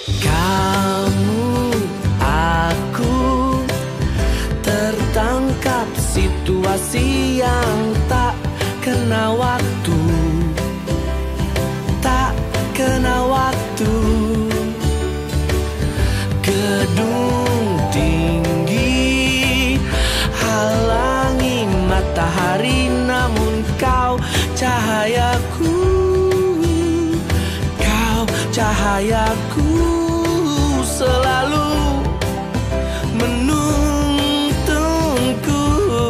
Kamu, aku tertangkap situasi yang tak kena waktu, tak kena waktu. Gedung tinggi halangi matahari, namun kau cahayaku, kau cahayaku, selalu menuntunku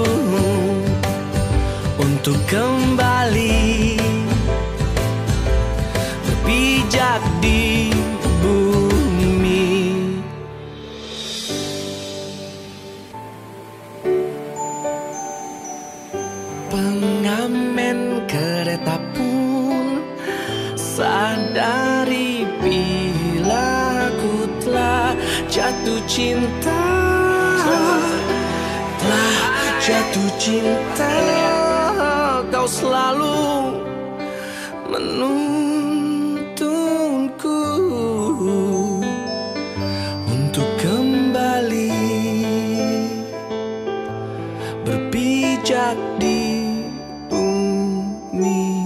untuk kembali berpijak di bumi. Pengamen kereta pun sadari bila aku telah jatuh cinta, telah jatuh cinta. Kau selalu menuntunku untuk kembali berpijak di bumi.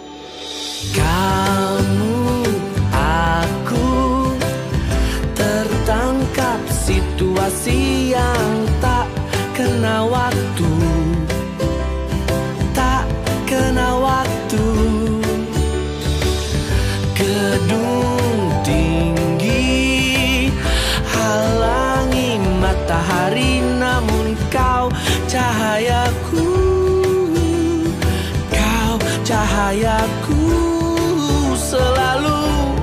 Kamu, aku tertangkap situasi yang tak kena waktu, tak kena waktu. Gedung tinggi halangi matahari, namun kau cahayaku, kau cahayaku, selalu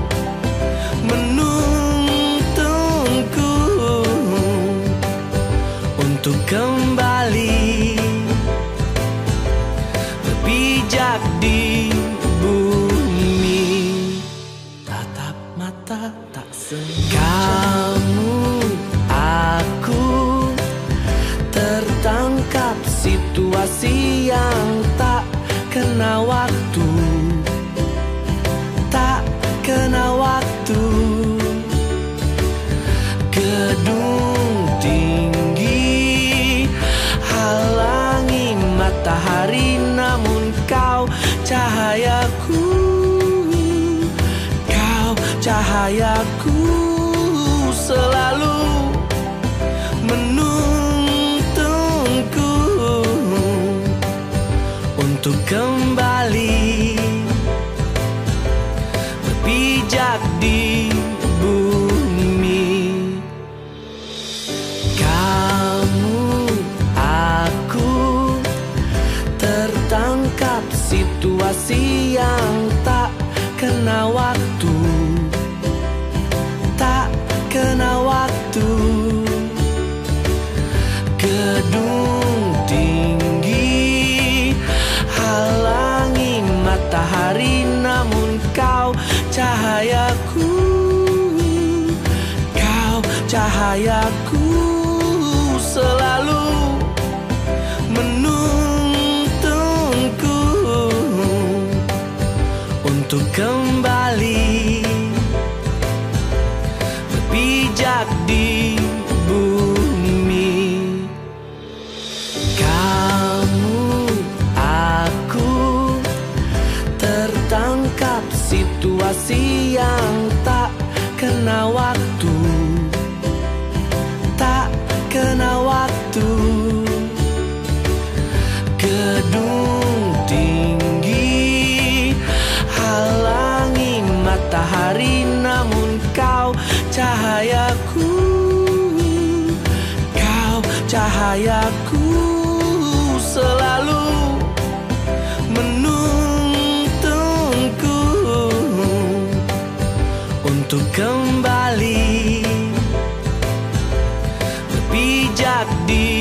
menuntunku untuk kembali berpijak di bumi. Tatap mata tak sengaja. Kamu, aku tertangkap situasi yang tak kena waktu, tak kena waktu. Gedung tinggi halangi matahari, namun kau cahayaku, kau cahayaku, selalu menuntunku untuk kembali berpijak di bumi. Kamu, aku tertangkap situasi yang tak kena waktu, tak kena waktu. Gedung tinggi halangi matahari, namun kau cahayaku, kau cahayaku, selalu menuntunku untuk kembali berpijak di bumi. Kamu, aku tertangkap situasi yang tak kena waktu, tak kena waktu. Gedung tinggi halangi matahari, namun kau cahayaku, kau cahayaku, selalu menuntunku untuk kembali berpijak di